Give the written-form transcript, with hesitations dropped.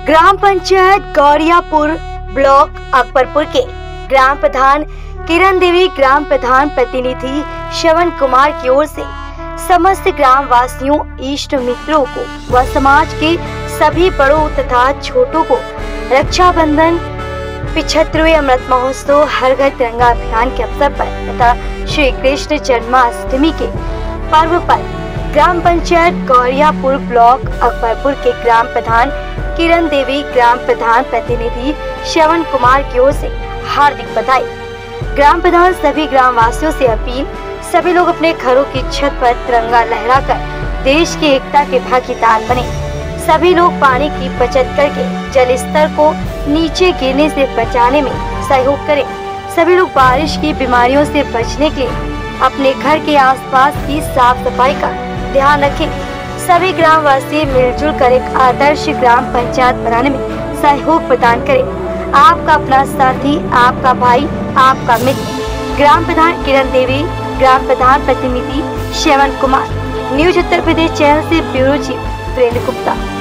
ग्राम panchayat Gauriyapur block Akbarpur के ग्राम प्रधान किरण देवी, ग्राम प्रधान प्रतिनिधि श्रवण कुमार की ओर से समस्त ग्राम वासियों, इष्ट मित्रों को व समाज के सभी बड़ों तथा छोटों को रक्षाबंधन, 75वें अमृत महोत्सव, हर घर तिरंगा अभियान के अवसर पर तथा श्री कृष्ण जन्माष्टमी के पर्व पर ग्राम पंचायत गौरियापुर ब्लॉक अकबरपुर के ग्राम प्रधान किरण देवी, ग्राम प्रधान प्रतिनिधि श्रवण कुमार की ओर से हार्दिक बधाई। ग्राम प्रधान सभी ग्राम वासियों से अपील, सभी लोग अपने घरों की छत पर तिरंगा लहराकर देश की एकता के भागीदार बने। सभी लोग पानी की बचत करके जल स्तर को नीचे गिरने से बचाने में सहयोग करें। सभी लोग बारिश की बीमारियों से बचने के लिए अपने घर के आसपास की साफ सफाई का ध्यान रखें। सभी ग्रामवासी मिलजुल कर एक आदर्श ग्राम पंचायत बनाने में सहयोग प्रदान करें। आपका अपना साथी, आपका भाई, आपका मित्र, ग्राम प्रधान किरण देवी, ग्राम प्रधान प्रतिनिधि श्रवण कुमार। न्यूज उत्तर प्रदेश चैनल से ब्यूरो चीफ वीरेंद्र गुप्ता।